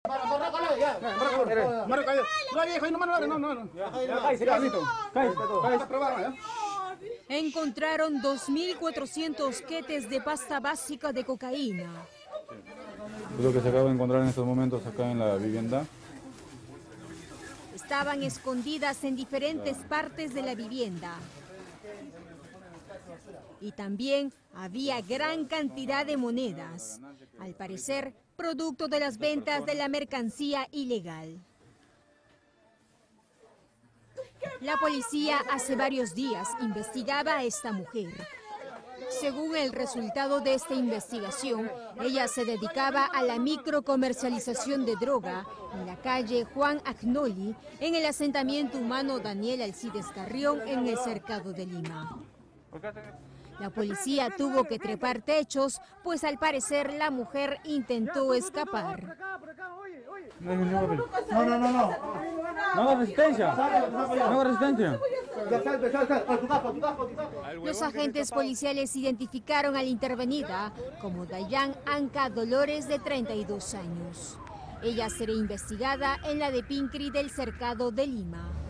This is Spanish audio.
Encontraron 2.400 quetes de pasta básica de cocaína. Es lo que se acaba de encontrar en estos momentos acá en la vivienda. Estaban escondidas en diferentes partes de la vivienda. Y también había gran cantidad de monedas, al parecer producto de las ventas de la mercancía ilegal. La policía hace varios días investigaba a esta mujer. Según el resultado de esta investigación, ella se dedicaba a la microcomercialización de droga en la calle Juan Agnoli, en el asentamiento humano Daniel Alcides Carrión, en el Cercado de Lima. La policía tuvo que trepar techos, pues al parecer la mujer intentó escapar. No. No haga resistencia. No haga resistencia. Los agentes policiales identificaron a la intervenida como Dayan Anca Dolores, de 32 años. Ella será investigada en la de Pincri del Cercado de Lima.